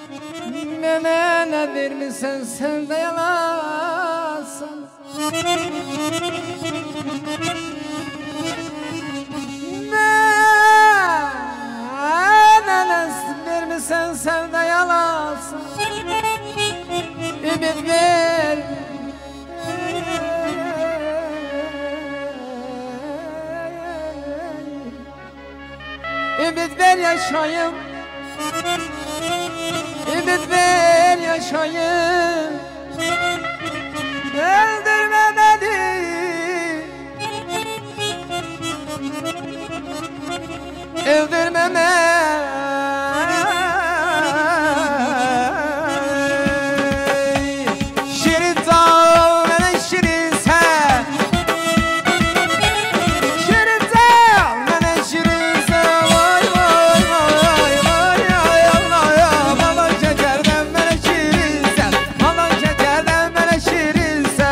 Mene ne vermişsen sen de yalasın. Mene ne vermişsen sen de yalasın. Ümit ver. Ümit ver yaşayayım. Ümit ver yaşayayım. Öldürme beni. Öldürme beni. Şirin dağ bana şirinse. Şirin dağ bana şirinse. Vay vay vay vay vay Allah. Balan şekerden bana şirinse. Balan şekerden bana şirinse.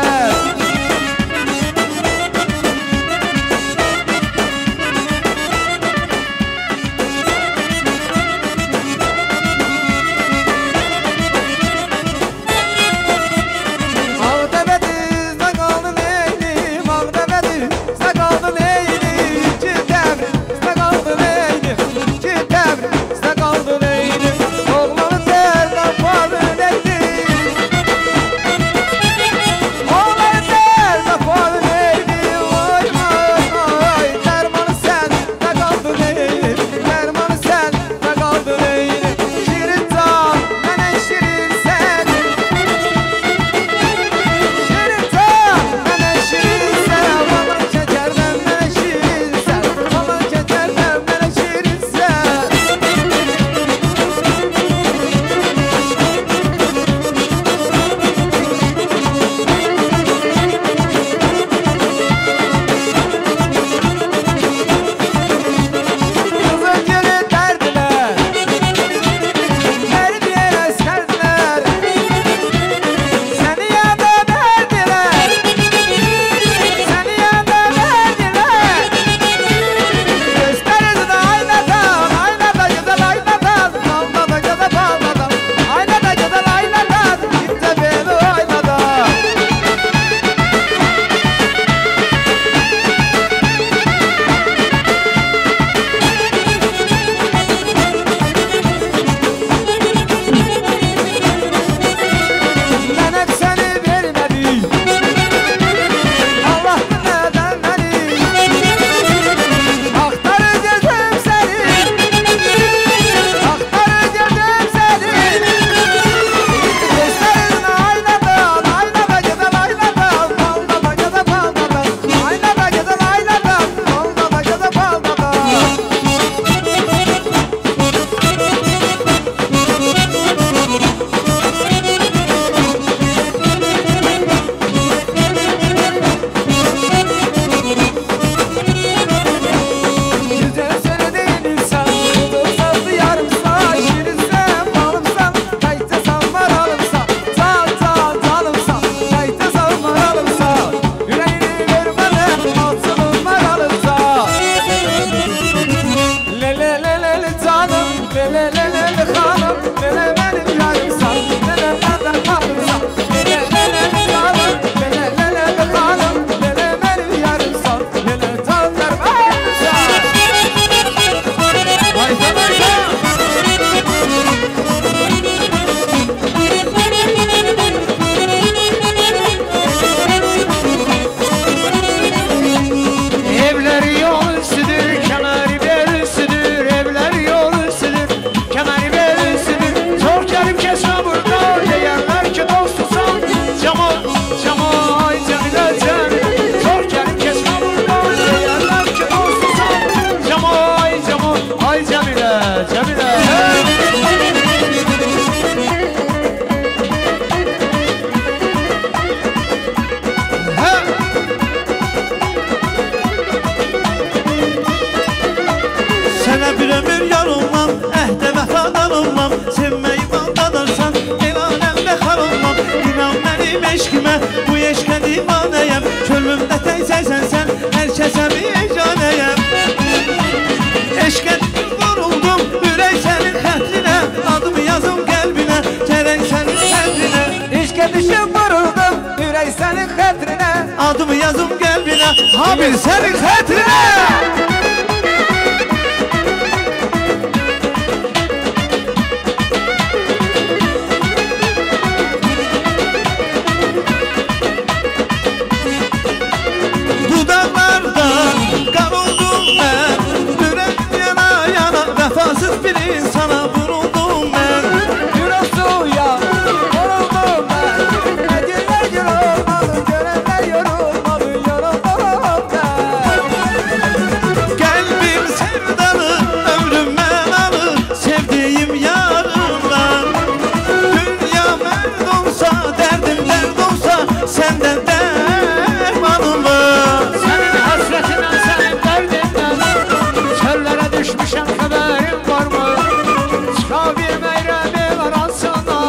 eşkime, bu eşke divaneyem. Könlümde teyzeysen sen, herkese bir ecaneyem. Eşke vuruldum, ürək sənin xətrinə, adımı yazım qəlbinə. Habil senin xətrine. Dudaklarda kavuldum ben, yürek yana yana, vefasız bir insana vuruldum ben. Yürek suya vuruldum ben. Edirler yorulmalı, görenler yorulmalı, yoruldum ben. Kalbim sevdalı, ömrüm menalı, sevdiğim yarımdan. Dünya merd olsa, derdim dert olsa, senden dermanım var. Senin hasretinden, senin derdinden çöllere düşmüşem, haberin var mı? Çıka bir meyremi var aslında.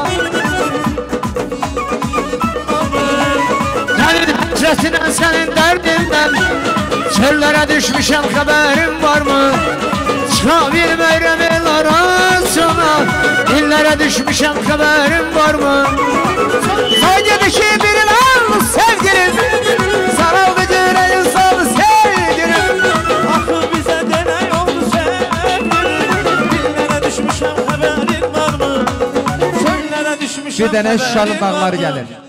Senin hasretinden, senin derdinden çöllere düşmüşem, haberin var mı? Çıka bir meyremi var aslında. Dillere düşmüşem, haberin var mı? Sadece bir lan sevgilim, sarıldı yüreğin sal sevgilim. Akıl bize deney oldu sevgilim. Dillere düşmüşem haberin var mı? Çöllere düşmüşem Bir dənə haberin Şuşanın var dağları mı? gəlir.